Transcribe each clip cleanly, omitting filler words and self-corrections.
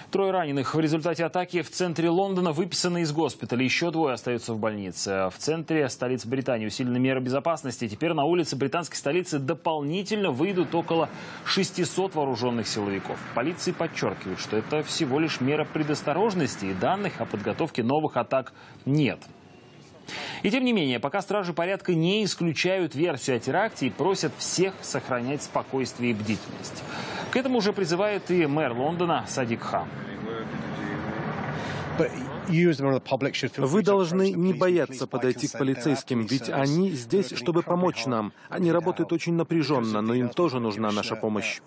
Трое раненых в результате атаки в центре Лондона выписаны из госпиталя. Еще двое остаются в больнице. В центре столицы Британии усилены меры безопасности. Теперь на улицы британской столицы дополнительно выйдут около 600 вооруженных силовиков. Полиция подчеркивает, что это всего лишь мера предосторожности, и данных о подготовке новых атак нет. И тем не менее, пока стражи порядка не исключают версию о теракте и просят всех сохранять спокойствие и бдительность. К этому уже призывает и мэр Лондона Садик Хан. Вы должны не бояться подойти к полицейским, ведь они здесь, чтобы помочь нам. Они работают очень напряженно, но им тоже нужна наша помощь.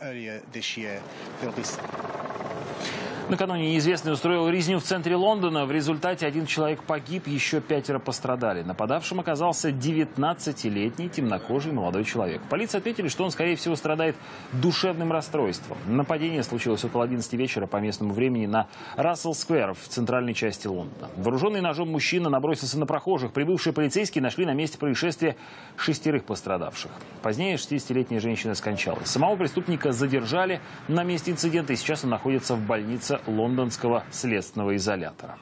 Накануне неизвестный устроил резню в центре Лондона. В результате один человек погиб, еще 5 пострадали. Нападавшим оказался 19-летний темнокожий молодой человек. В полиции ответили, что он, скорее всего, страдает душевным расстройством. Нападение случилось около 11 вечера по местному времени на Рассел-сквер в центральной части Лондона. Вооруженный ножом мужчина набросился на прохожих. Прибывшие полицейские нашли на месте происшествия 6 пострадавших. Позднее 60-летняя женщина скончалась. Самого преступника задержали на месте инцидента, и сейчас он находится в больнице лондонского следственного изолятора.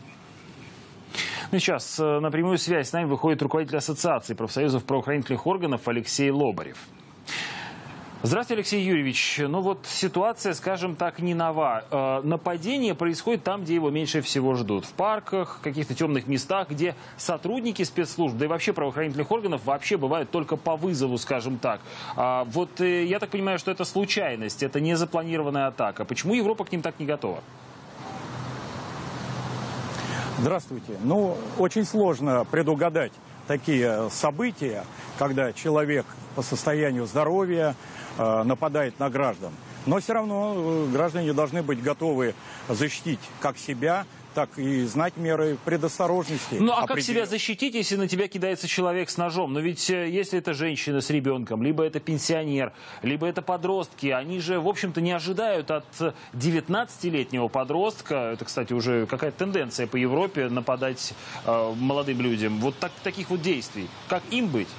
Ну, сейчас на прямую связь с нами выходит руководитель Ассоциации профсоюзов правоохранительных органов Алексей Лобарев. Здравствуйте, Алексей Юрьевич. Ну вот ситуация, скажем так, не нова. Нападение происходит там, где его меньше всего ждут. В парках, в каких-то темных местах, где сотрудники спецслужб, да и вообще правоохранительных органов вообще бывают только по вызову, скажем так. Вот я так понимаю, что это случайность, это не запланированная атака. Почему Европа к ним так не готова? Здравствуйте. Ну, очень сложно предугадать такие события, когда человек по состоянию здоровья нападает на граждан. Но все равно граждане должны быть готовы защитить как себя, так и знать меры предосторожности. Ну а как себя защитить, если на тебя кидается человек с ножом? Но ведь если это женщина с ребенком, либо это пенсионер, либо это подростки, они же, в общем-то, не ожидают от 19-летнего подростка, это, кстати, уже какая-то тенденция по Европе, нападать молодым людям, вот таких вот действий. Как им быть?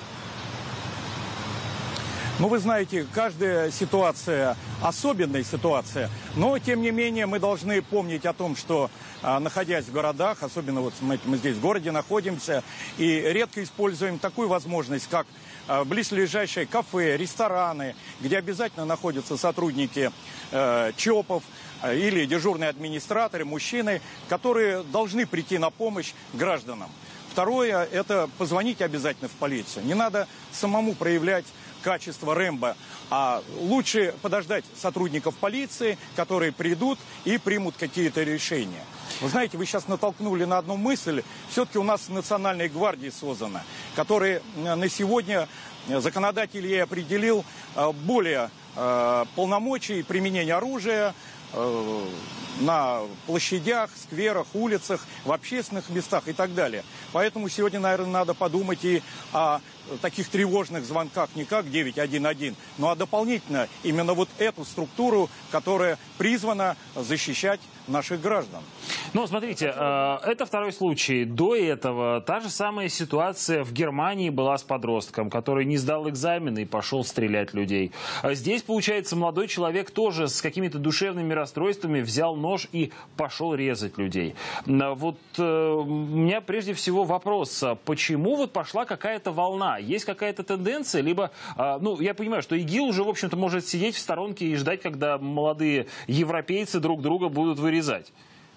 Ну, вы знаете, каждая ситуация особенная ситуация, но, тем не менее, мы должны помнить о том, что, находясь в городах, особенно вот мы здесь в городе находимся, и редко используем такую возможность, как близлежащие кафе, рестораны, где обязательно находятся сотрудники ЧОПов или дежурные администраторы, мужчины, которые должны прийти на помощь гражданам. Второе – это позвонить обязательно в полицию. Не надо самому проявлять качество Рэмбо, а лучше подождать сотрудников полиции, которые придут и примут какие-то решения. Вы знаете, вы сейчас натолкнули на одну мысль. Все-таки у нас Национальная гвардия создана, которая на сегодня законодатель ей определил более полномочий применения оружия на площадях, скверах, улицах, в общественных местах и так далее. Поэтому сегодня, наверное, надо подумать и о таких тревожных звонках не как 911, но дополнительно именно вот эту структуру, которая призвана защищать наших граждан. Ну, смотрите, это второй случай. До этого та же самая ситуация в Германии была с подростком, который не сдал экзамены и пошел стрелять людей. Здесь, получается, молодой человек тоже с какими-то душевными расстройствами взял нож и пошел резать людей. Вот у меня прежде всего вопрос, почему вот пошла какая-то волна? Есть какая-то тенденция? Либо, ну, я понимаю, что ИГИЛ уже, в общем-то, может сидеть в сторонке и ждать, когда молодые европейцы друг друга будут вырезать.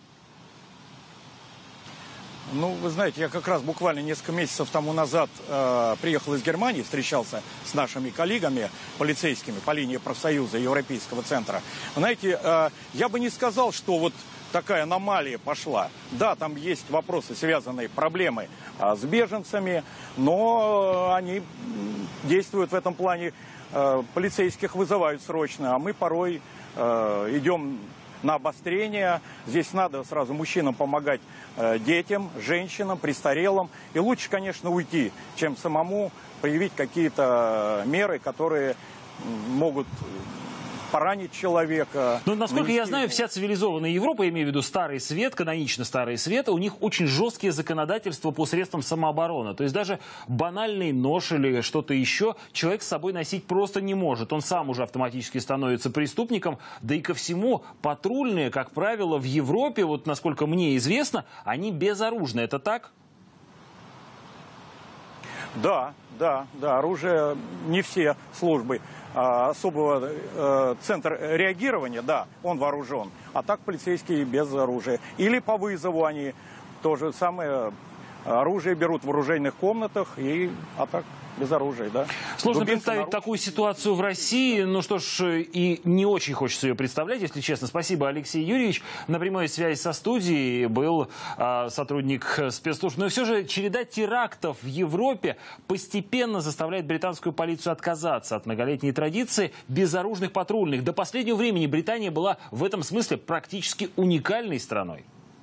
Ну, вы знаете, я как раз буквально несколько месяцев тому назад приехал из Германии, встречался с нашими коллегами полицейскими по линии профсоюза Европейского центра. Знаете, я бы не сказал, что вот такая аномалия пошла. Да, там есть вопросы, связанные, проблемы с беженцами, но они действуют в этом плане, полицейских вызывают срочно, а мы порой идем на обострение. Здесь надо сразу мужчинам помогать детям, женщинам, престарелым. И лучше, конечно, уйти, чем самому проявить какие-то меры, которые могут поранить человека. Ну, насколько я знаю, вся цивилизованная Европа, я имею в виду Старый Свет, канонично Старый Свет, у них очень жесткие законодательства по средствам самообороны. То есть даже банальный нож или что-то еще человек с собой носить просто не может. Он сам уже автоматически становится преступником. Да и ко всему, патрульные, как правило, в Европе, вот насколько мне известно, они безоружны. Это так? Да, оружие не все службы. Особого центр реагирования, да, он вооружен. А так полицейские без оружия. Или по вызову они то же самое оружие берут в оружейных комнатах, а так без оружия, да. Сложно представить такую ситуацию в России. Ну что ж, и не очень хочется ее представлять, если честно. Спасибо, Алексей Юрьевич. На прямой связи со студией был сотрудник спецслужб. Но все же череда терактов в Европе постепенно заставляет британскую полицию отказаться от многолетней традиции безоружных патрульных. До последнего времени Британия была в этом смысле практически уникальной страной.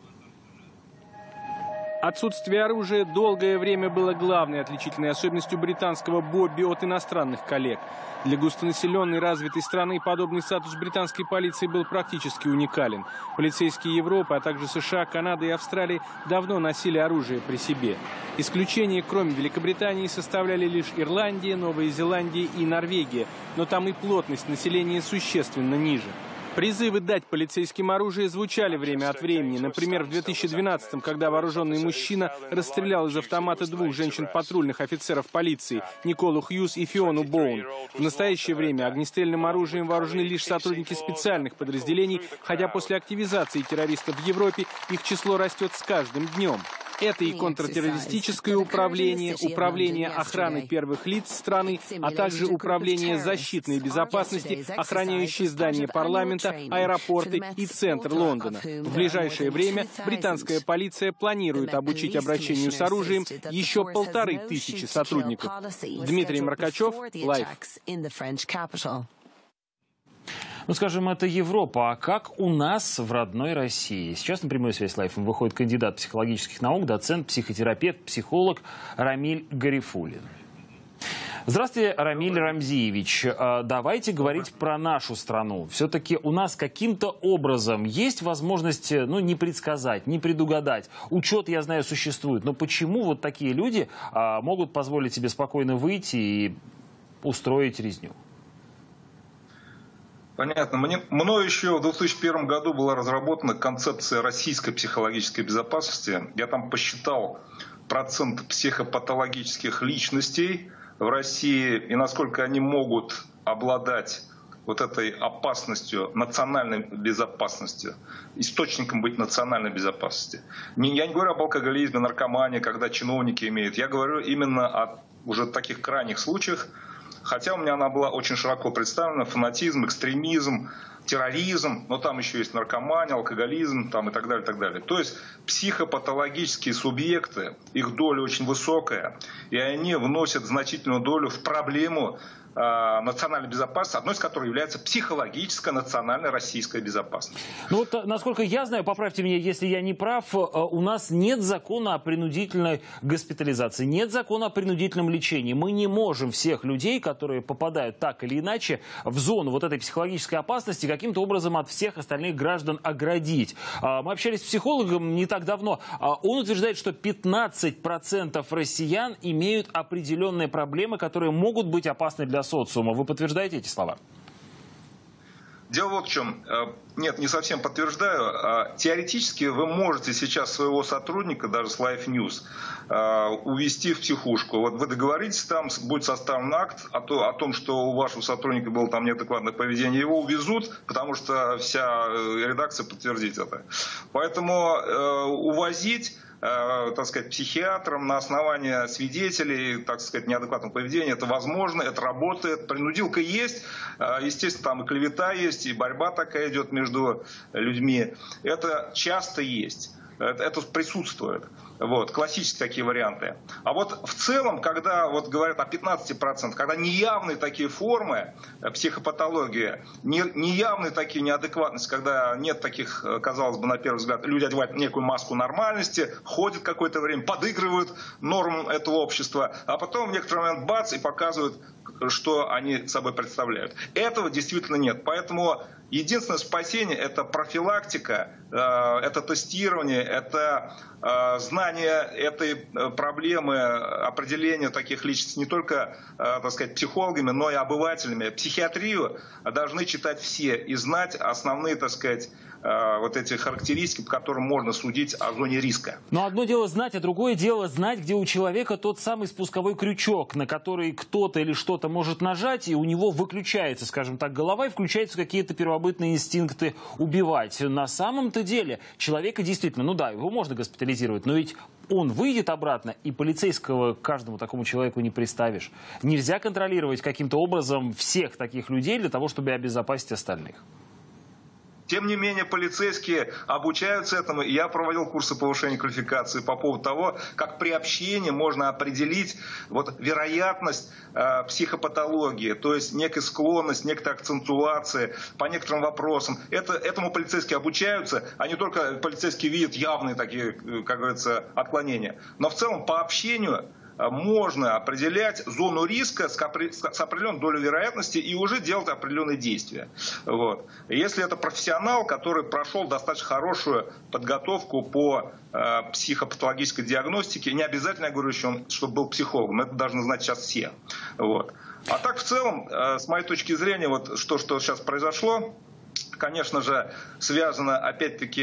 Отсутствие оружия долгое время было главной отличительной особенностью британского Бобби от иностранных коллег. Для густонаселенной развитой страны подобный статус британской полиции был практически уникален. Полицейские Европы, а также США, Канады и Австралии давно носили оружие при себе. Исключение, кроме Великобритании, составляли лишь Ирландия, Новая Зеландия и Норвегия, но там и плотность населения существенно ниже. Призывы дать полицейским оружие звучали время от времени. Например, в 2012-м, когда вооруженный мужчина расстрелял из автомата двух женщин-патрульных офицеров полиции, Николу Хьюз и Фиону Боун. В настоящее время огнестрельным оружием вооружены лишь сотрудники специальных подразделений, хотя после активизации террористов в Европе их число растет с каждым днем. Это и контртеррористическое управление, управление охраны первых лиц страны, а также управление защитной безопасности, охраняющее здания парламента, аэропорты и центр Лондона. В ближайшее время британская полиция планирует обучить обращению с оружием еще 1500 сотрудников. Дмитрий Маркачев, Лайф. Ну, скажем, это Европа. А как у нас в родной России? Сейчас на прямую связь с Лайфом выходит кандидат психологических наук, доцент, психотерапевт, психолог Рамиль Гарифуллин. Здравствуйте, Рамиль Рамзиевич. Давайте говорить про нашу страну. Все-таки у нас каким-то образом есть возможность, не предсказать, не предугадать. Учет, я знаю, существует. Но почему вот такие люди могут позволить себе спокойно выйти и устроить резню? Понятно. Мною еще в 2001 году была разработана концепция российской психологической безопасности. Я там посчитал процент психопатологических личностей в России и насколько они могут обладать вот этой опасностью, национальной безопасности, источником быть национальной безопасности. Я не говорю об алкоголизме, наркомании, когда чиновники имеют. Я говорю именно о уже таких крайних случаях. Хотя у меня она была очень широко представлена: фанатизм, экстремизм, терроризм, но там еще есть наркомания, алкоголизм там, и так далее, и так далее. То есть психопатологические субъекты, их доля очень высокая, и они вносят значительную долю в проблему национальной безопасности, одной из которых является психологическая национальная российская безопасность. Ну вот, насколько я знаю, поправьте меня, если я не прав, у нас нет закона о принудительной госпитализации, нет закона о принудительном лечении. Мы не можем всех людей, которые попадают так или иначе в зону вот этой психологической опасности, каким-то образом от всех остальных граждан оградить. Мы общались с психологом не так давно. Он утверждает, что 15% россиян имеют определенные проблемы, которые могут быть опасны для социума. Вы подтверждаете эти слова? Дело вот в чем. Нет, не совсем подтверждаю. Теоретически вы можете сейчас своего сотрудника, даже с Life News, увезти в психушку. Вот вы договоритесь, там будет составлен акт о том, что у вашего сотрудника было там неадекватное поведение, его увезут, потому что вся редакция подтвердит это. Поэтому увозить, так сказать, психиатром на основании свидетелей, так сказать, неадекватного поведения, это возможно, это работает, принудилка есть, естественно, там и клевета есть, и борьба такая идет между людьми, это часто есть. это присутствует. Вот, классические такие варианты. А вот в целом, когда вот говорят о 15%, когда неявные такие формы психопатологии, неявные такие неадекватности, когда нет таких, казалось бы, на первый взгляд, люди одевают некую маску нормальности, ходят какое-то время, подыгрывают нормам этого общества, а потом в некоторый момент бац и показывают, что они собой представляют. Этого действительно нет. Поэтому единственное спасение – это профилактика, это тестирование, это знание этой проблемы, определение таких личностей не только, так сказать, психологами, но и обывателями. Психиатрию должны читать все и знать основные, так сказать, вот эти характеристики, по которым можно судить о зоне риска. Но одно дело знать, а другое дело знать, где у человека тот самый спусковой крючок, на который кто-то или что-то может нажать, и у него выключается, скажем так, голова, и включаются какие-то первобытные инстинкты убивать. На самом-то деле человека действительно, ну да, его можно госпитализировать, но ведь он выйдет обратно, и полицейского к каждому такому человеку не приставишь. Нельзя контролировать каким-то образом всех таких людей для того, чтобы обезопасить остальных. Тем не менее, полицейские обучаются этому. Я проводил курсы повышения квалификации по поводу того, как при общении можно определить вот вероятность психопатологии, то есть некая склонность, некая акцентуация по некоторым вопросам. Этому полицейские обучаются, а не только полицейские видят явные такие, как говорится, отклонения. Но в целом по общению можно определять зону риска с определенной долей вероятности и уже делать определенные действия. Вот. Если это профессионал, который прошел достаточно хорошую подготовку по психопатологической диагностике, не обязательно, я говорю, чтобы был психологом, это должны знать сейчас все. Вот. А так в целом, с моей точки зрения, вот что сейчас произошло, конечно же, связано, опять-таки,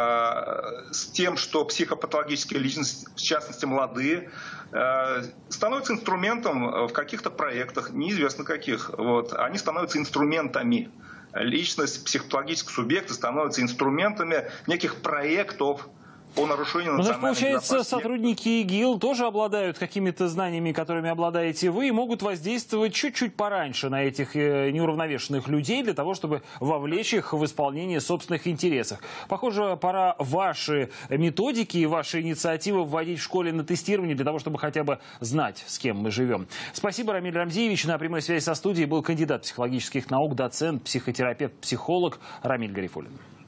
с тем, что психопатологические личности, в частности молодые, становятся инструментом в каких-то проектах, неизвестно каких. Вот. Они становятся инструментами. Личность, психопатологические субъекты становятся инструментами неких проектов по нарушению национальной безопасности. Получается, сотрудники ИГИЛ тоже обладают какими-то знаниями, которыми обладаете вы, и могут воздействовать чуть-чуть пораньше на этих неуравновешенных людей для того, чтобы вовлечь их в исполнение собственных интересов. Похоже, пора ваши методики и ваши инициативы вводить в школе на тестирование для того, чтобы хотя бы знать, с кем мы живем. Спасибо, Рамиль Рамзиевич. На прямой связи со студией был кандидат психологических наук, доцент, психотерапевт, психолог Рамиль Гарифуллин.